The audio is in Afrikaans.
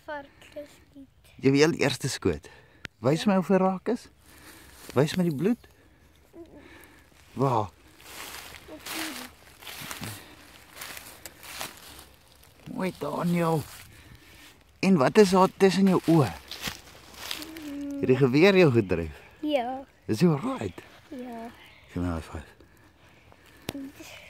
vark geskiet. Jy heel eerste skoot. Wys my of hy raak is. Wys my die bloed. Waar? Mooi Daniel. En wat is daar tussen jou oë? Het die geweer jou gedryf? Ja, Is jy alright? ja. Gee my 'n high five.